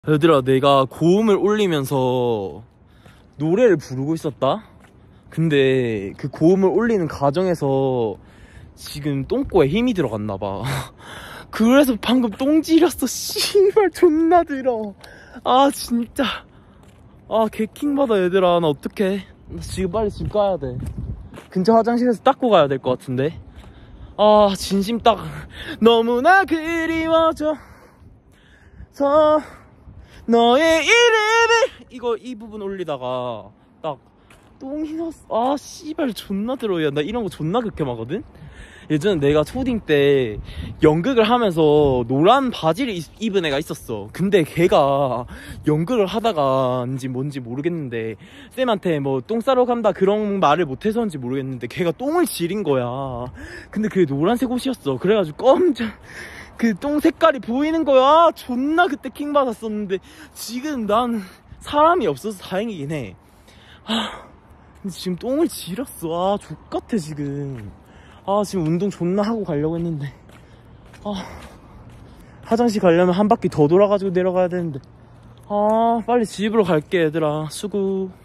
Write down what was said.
얘들아, 내가 고음을 올리면서 노래를 부르고 있었다? 근데 그 고음을 올리는 과정에서 지금 똥꼬에 힘이 들어갔나봐. 그래서 방금 똥 지렸어. 씨발 존나 들어. 아 진짜. 아 개킹받아. 얘들아, 나 어떡해. 나 지금 빨리 집 가야 돼. 근처 화장실에서 닦고 가야 될 것 같은데. 아 진심 딱 너무나 그리워져 너의 이름을 이 부분 올리다가 딱 똥이 났어. 아 씨발 존나 들어. 야, 나 이런 거 존나 극혐하거든. 예전에 내가 초딩 때 연극을 하면서 노란 바지를 입은 애가 있었어. 근데 걔가 연극을 하다가인지 뭔지 모르겠는데 쌤한테 뭐 똥 싸러 간다 그런 말을 못해서인지 모르겠는데 걔가 똥을 지린 거야. 근데 그게 노란색 옷이었어. 그래가지고 그 똥 색깔이 보이는 거야. 존나 그때 킹 받았었는데 지금 난 사람이 없어서 다행이긴 해. 근데 지금 똥을 지렸어. 족같아 지금. 지금 운동 존나 하고 가려고 했는데 화장실 가려면 한 바퀴 더 돌아가지고 내려가야 되는데 빨리 집으로 갈게. 얘들아 수고.